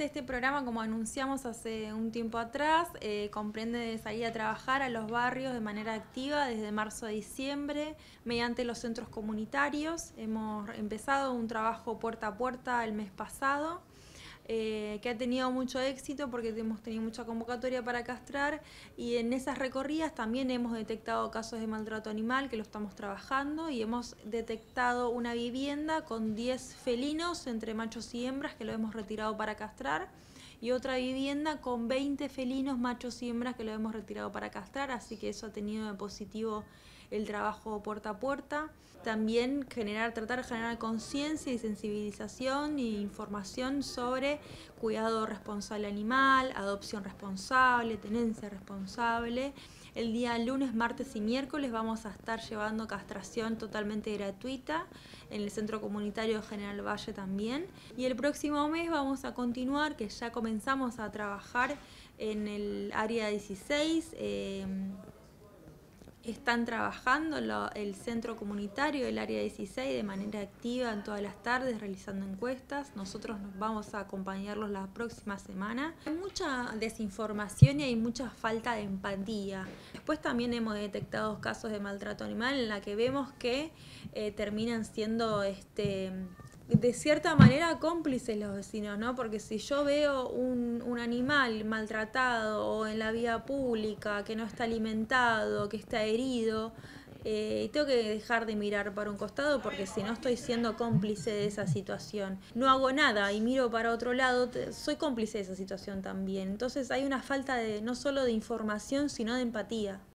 este programa, como anunciamos hace un tiempo atrás, comprende salir a trabajar a los barrios de manera activa desde marzo a diciembre mediante los centros comunitarios. Hemos empezado un trabajo puerta a puerta el mes pasado, que ha tenido mucho éxito porque hemos tenido mucha convocatoria para castrar, y en esas recorridas también hemos detectado casos de maltrato animal que lo estamos trabajando, y hemos detectado una vivienda con 10 felinos entre machos y hembras que lo hemos retirado para castrar, y otra vivienda con 20 felinos machos y hembras que lo hemos retirado para castrar, así que eso ha tenido de positivo el trabajo puerta a puerta. También tratar de generar conciencia y sensibilización e información sobre cuidado responsable animal, adopción responsable, tenencia responsable. El día lunes, martes y miércoles vamos a estar llevando castración totalmente gratuita en el Centro Comunitario de General Valle también. Y el próximo mes vamos a continuar, que ya comenzamos a trabajar en el área 16. Están trabajando el centro comunitario del área 16 de manera activa en todas las tardes, realizando encuestas. Nosotros nos vamos a acompañarlos la próxima semana. Hay mucha desinformación y hay mucha falta de empatía. Después también hemos detectado casos de maltrato animal en la que vemos que terminan siendo de cierta manera cómplices los vecinos, ¿no? Porque si yo veo un animal maltratado o en la vía pública, que no está alimentado, que está herido, tengo que dejar de mirar para un costado, porque si no estoy siendo cómplice de esa situación. No hago nada y miro para otro lado, soy cómplice de esa situación también. Entonces hay una falta no solo de información, sino de empatía.